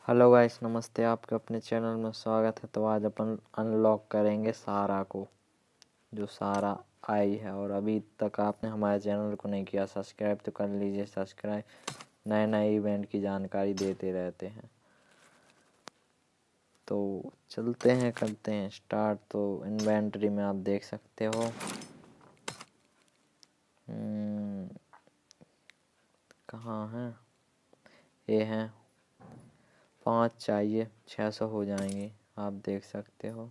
Hello guys, नमस्ते। आपके अपने चैनल में स्वागत है। तो आज अपन अनलॉक करेंगे सारा को, जो सारा आई है। और अभी तक आपने हमारे चैनल को नहीं किया सब्सक्राइब तो कर लीजिए सब्सक्राइब। नए नए इवेंट की जानकारी देते रहते हैं। तो चलते हैं, करते हैं स्टार्ट। तो इन्वेंटरी में आप देख सकते हो कहाँ है ये, है 5 चाहिए, 600 हो जाएंगे। आप देख सकते हो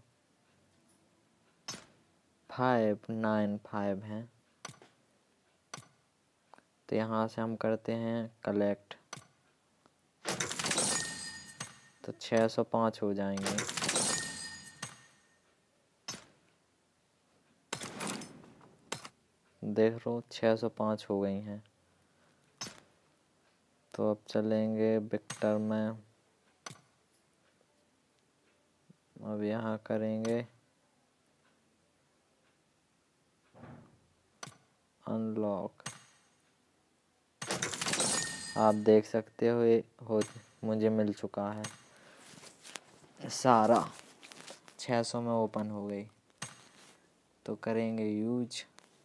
595 हैं। तो यहाँ से हम करते हैं कलेक्ट, तो 605 हो जाएंगे। देख लो 605 हो गई हैं। तो अब चलेंगे विक्टर में। अब यहाँ करेंगे अनलॉक। आप देख सकते हो ये मुझे मिल चुका है सारा। 600 में ओपन हो गई। तो करेंगे यूज।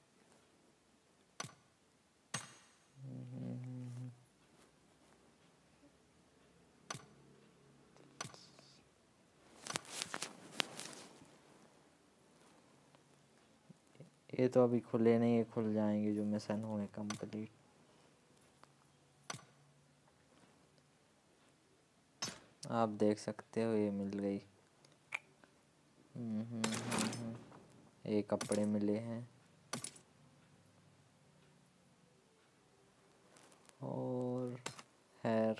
ये तो अभी खुले नहीं, ये खुल जाएंगे जो मिशन हुए कंप्लीट। आप देख सकते हो ये मिल गई। ये कपड़े मिले हैं और हेयर।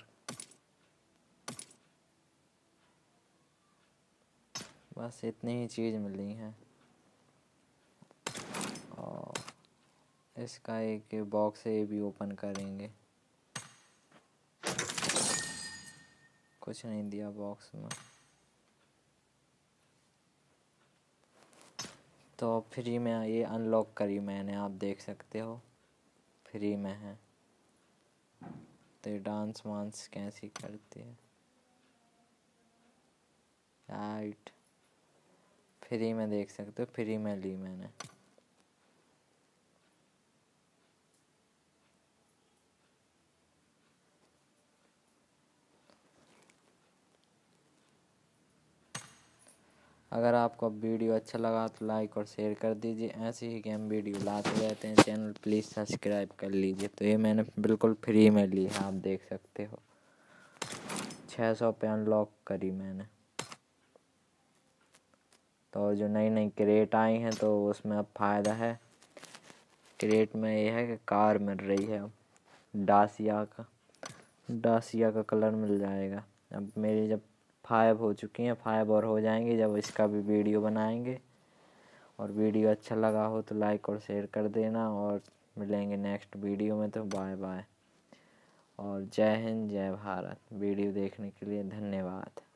बस इतनी ही चीज़ मिली हैं। और इसका एक बॉक्स है, ये भी ओपन करेंगे। कुछ नहीं दिया बॉक्स में। तो फ्री में ये अनलॉक करी मैंने, आप देख सकते हो फ्री में है। तो ये डांस वांस कैसी करती है, राइट। फ्री में देख सकते हो, फ्री में ली मैंने। अगर आपको वीडियो अच्छा लगा तो लाइक और शेयर कर दीजिए। ऐसे ही गेम वीडियो लाते रहते हैं, चैनल प्लीज़ सब्सक्राइब कर लीजिए। तो ये मैंने बिल्कुल फ्री में ली है, आप देख सकते हो। 600 पे अनलॉक करी मैंने। तो जो नई नई क्रेट आई हैं तो उसमें अब फ़ायदा है। क्रेट में ये है कि कार मिल रही है, डासिया का कलर मिल जाएगा। अब मेरी जब 5 हो चुकी हैं, 5 और हो जाएंगी जब इसका भी वीडियो बनाएंगे। और वीडियो अच्छा लगा हो तो लाइक और शेयर कर देना। और मिलेंगे नेक्स्ट वीडियो में। तो बाय बाय और जय हिंद जय भारत। वीडियो देखने के लिए धन्यवाद।